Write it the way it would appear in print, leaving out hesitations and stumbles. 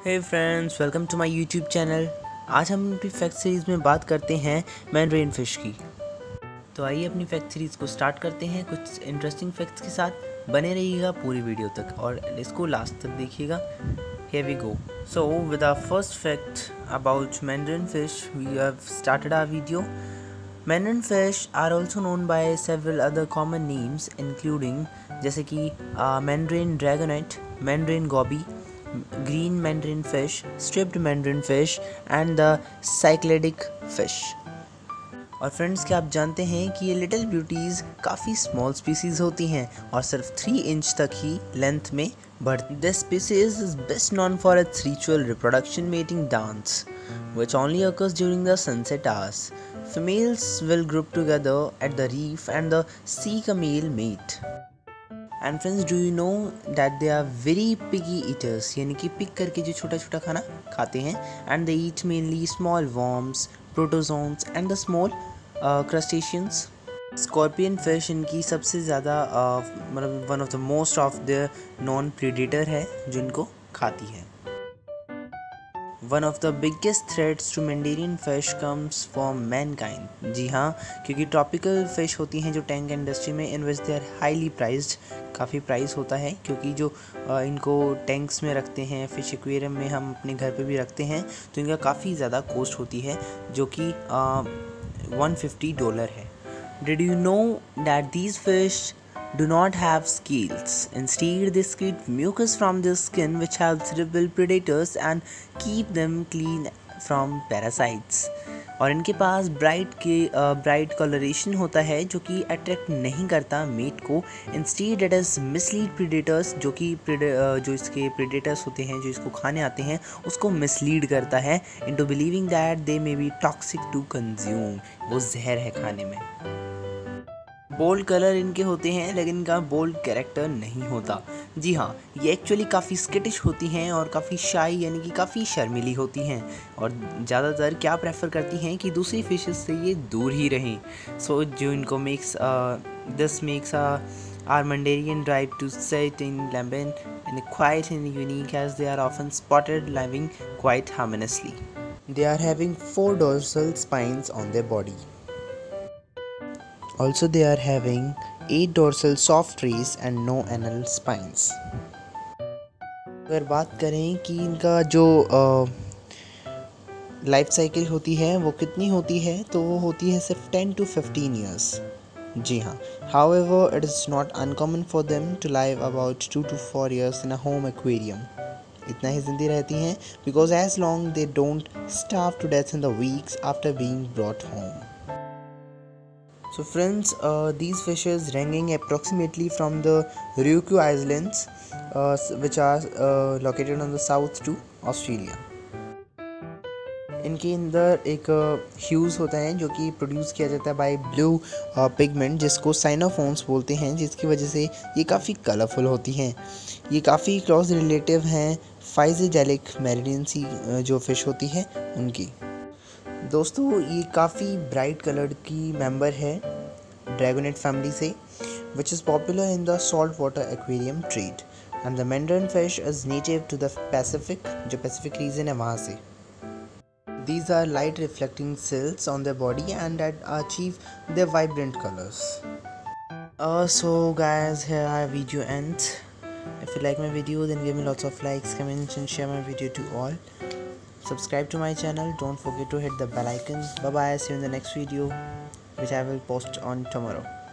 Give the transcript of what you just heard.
Hey friends, welcome to my YouTube channel. आज हम अपनी फैक्ट सीरीज़ में बात करते हैं मैंड्रेन फ़िश की। तो आइए अपनी फैक्ट सीरीज़ को स्टार्ट करते हैं कुछ इंटरेस्टिंग फैक्ट्स के साथ। बने रहिएगा पूरी वीडियो तक और इसको लास्ट तक देखिएगा। Here we go. So with our first fact about mandarin fish, we have started our video. Mandarin fish are also known by several other common names including जैसे कि mandarin dragonet, mandarin goby, green mandarin fish, striped mandarin fish and the cycladic fish. और friends, क्या आप जानते हैं कि ये little beauties काफ़ी स्मॉल स्पीसीज़ होती हैं और सिर्फ 3 इंच तक ही लेंथ में बढ़ती। This species is best known for its ritual reproduction mating dance which only occurs during the sunset hours. Females will group together at the reef and seek a male mate. And friends, do you know that they are very picky eaters? यानी कि pick करके जो छोटा छोटा खाना खाते हैं। And they eat mainly small worms, protozoans and the small crustaceans. Scorpion fish इनकी सबसे ज़्यादा मतलब one of the most of the known predator है जो इनको खाती है। One of the biggest threats to mandarin fish comes from mankind. जी हाँ, क्योंकि ट्रॉपिकल फिश होती हैं जो टैंक इंडस्ट्री में in which they are highly prized, काफ़ी प्राइस होता है क्योंकि जो इनको टैंक्स में रखते हैं, फिश एक्वेरियम में हम अपने घर पे भी रखते हैं तो इनका काफ़ी ज़्यादा कॉस्ट होती है जो कि $150 है। Did you know that these fish do not have scales? Instead, they secrete mucus from their skin which helps repel predators and keep them clean from parasites. और इनके पास ब्राइट कलरेशन होता है जो कि अट्रैक्ट नहीं करता मेट को। Instead it is mislead predators, जो कि जो इसके प्रीडेटर्स होते हैं जो इसको खाने आते हैं उसको मिसलीड करता है into believing that they may be toxic to consume, वो जहर है खाने में। बोल्ड कलर इनके होते हैं लेकिन इनका बोल्ड कैरेक्टर नहीं होता। जी हाँ, ये एक्चुअली काफ़ी स्किटिश होती हैं और काफ़ी शाई यानी कि काफ़ी शर्मीली होती हैं और ज़्यादातर क्या प्रेफर करती हैं कि दूसरी फिशेस से ये दूर ही रहें। सो जो इनको this makes our mandarin drive to set in लैम्बन and quite and unique as they are often spotted living quite harmoniously. They are having 4 dorsal spines on their body. Also, they are having 8 dorsal soft rays and no anal spines. अगर बात करें कि इनका जो life cycle होती है वो कितनी होती है तो वो होती है सिर्फ 10 to 15 years। जी हाँ, however it is not uncommon for them to live about 2 to 4 years in a home aquarium. इतना ही जिंदी रहती हैं because as long they don't starve to death in the weeks after being brought home. So friends, these fishes ranging approximately from the Ryukyu Islands which are located on the south to Australia. इनके अंदर एक hues होता है जो कि produce किया जाता है बाय ब्लू पिगमेंट जिसको साइनोफोन्स बोलते हैं, जिसकी वजह से ये काफ़ी कलरफुल होती हैं। ये काफ़ी क्लोज रिलेटिव हैं फाइजेडेलिक मैरिडियंसी जो फ़िश होती है उनकी। दोस्तों, ये काफ़ी ब्राइट कलर की मेंबर है ड्रैगोनेट फैमिली से which is popular in the salt water aquarium trade and the mandarin fish is native to the Pacific, जो पैसिफिक रीजन है वहाँ से। These are light reflecting cells on their body and that achieve their vibrant colors. So guys, here our video ends. If you like my video then give me lots of likes, comments and share my video to all. Subscribe to my channel, don't forget to hit the bell icon. Bye bye, see you in the next video which I will post on tomorrow.